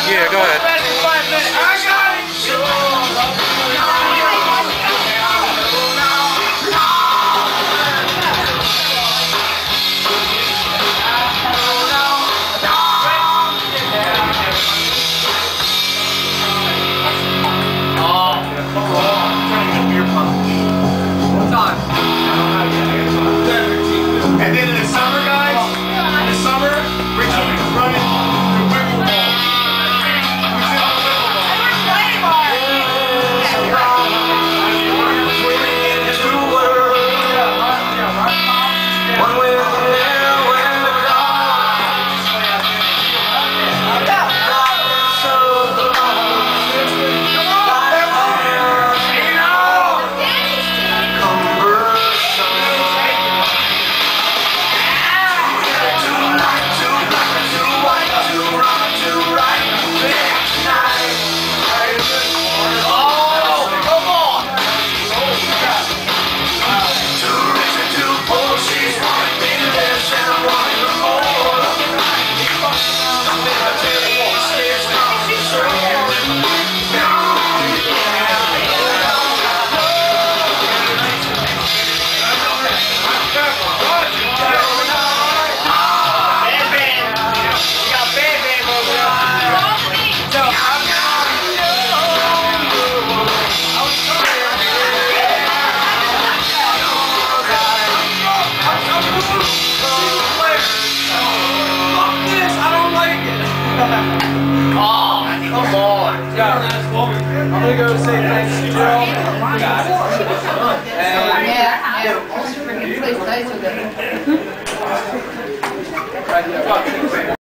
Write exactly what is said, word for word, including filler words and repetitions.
Yeah, go ahead. And then in the summer, guys, in the summer, Richard is running the wiffle ball. Who's in the wiffle ball? One way or the other, when the Oh, come on. I'm gonna go say thanks to Joe. Yeah, yeah. Just freaking please, nice with it.